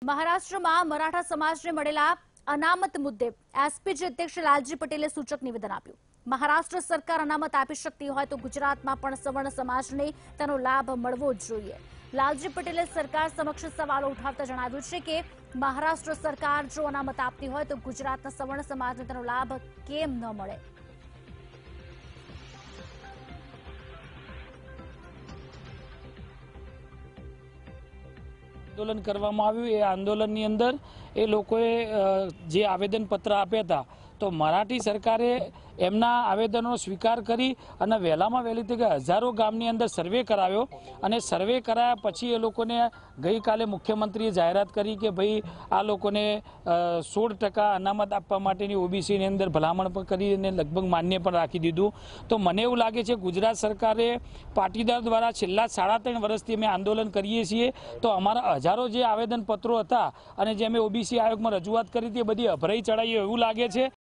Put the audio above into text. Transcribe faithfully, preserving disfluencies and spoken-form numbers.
મહારાષ્ટ્રમાં મરાઠા સમાજને મળેલા અનામત મુદ્દે એસપીજી અધ્યક્ષ લાલજી પટેલે સૂચક નિવેદન આપ્યું। મહારાષ્ટ્ર સરકાર અનામત આપી શકતી હોય તો ગુજરાતમાં પણ સવર્ણ સમાજને તેનો લાભ મળવો જ જોઈએ। લાલજી પટેલે સરકાર સમક્ષ સવાલો ઉઠાવતા જણાવ્યું છે કે મહારાષ્ટ્ર સરકાર જો અનામત આપતી હોય તો ગુજરાતના સવર્ણ સમાજને તેનો લાભ કેમ ન મળે। આંદોલન કરવામાં આવ્યું એ આંદોલનની અંદર એ લોકોએ જે આવેદનપત્ર આપ્યા હતા તો મરાઠી સરકારે એમના આવેદનનો સ્વીકાર કરી અને વહેલામાં વહેલી તકે હજારો ગામની અંદર સર્વે કરાવ્યો અને સર્વે કરાયા પછી એ લોકોને ગઈકાલે મુખ્યમંત્રીએ જાહેરાત કરી કે ભાઈ આ લોકોને સોળ ટકા અનામત આપવા માટેની ઓબીસીની અંદર ભલામણ પણ કરી અને લગભગ માન્ય પણ રાખી દીધું। તો મને એવું લાગે છે ગુજરાત સરકારે પાટીદાર દ્વારા છેલ્લા સાડા ત્રણ વર્ષથી અમે આંદોલન કરીએ છીએ તો અમારા હજારો જે આવેદનપત્રો હતા અને જે અમે ઓબીસી આયોગમાં રજૂઆત કરી હતી એ બધી અભરાઈ ચડાઈ એવું લાગે છે।